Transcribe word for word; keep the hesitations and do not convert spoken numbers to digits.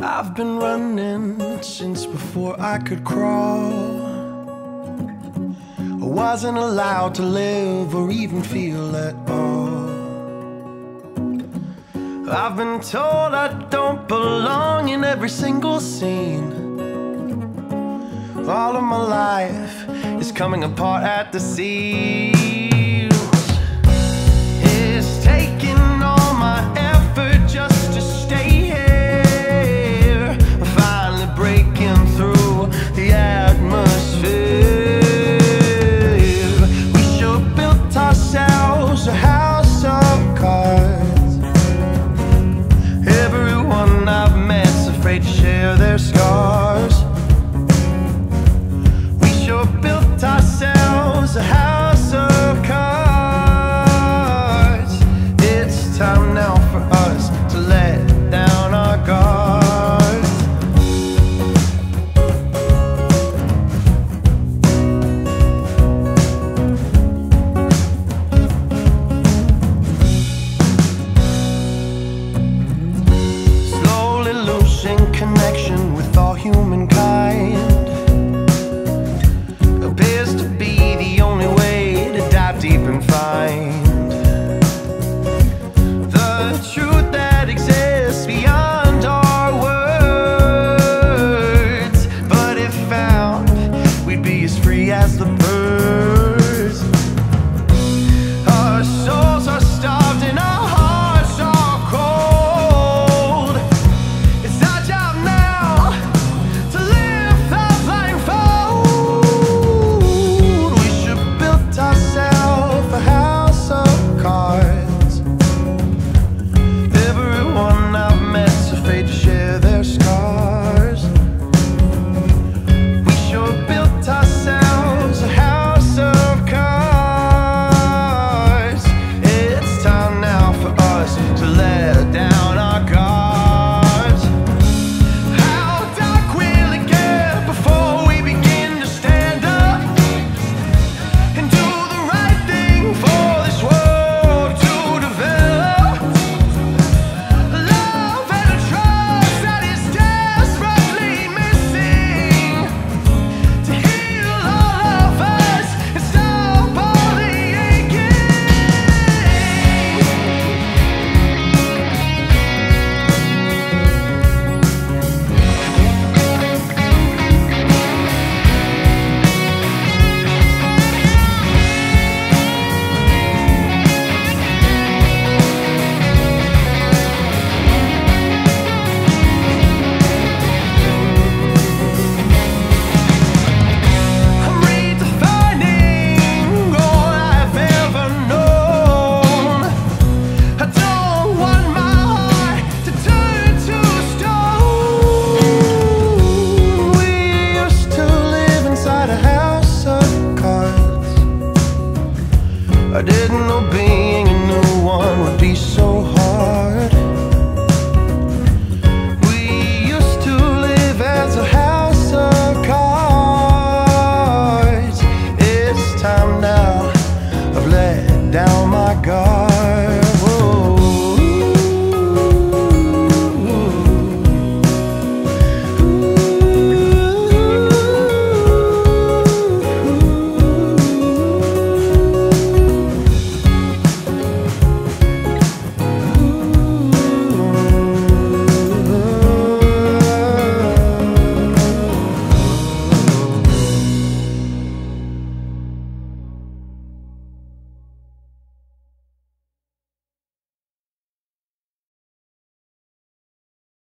I've been running since before I could crawl. I wasn't allowed to live or even feel at all. I've been told I don't belong in every single scene. All of my life is coming apart at the seams. It's taking all my effort just to stay here. I'm finally breaking through the atmosphere. We sure built ourselves a house of cards. Everyone I've met's afraid to share their scars.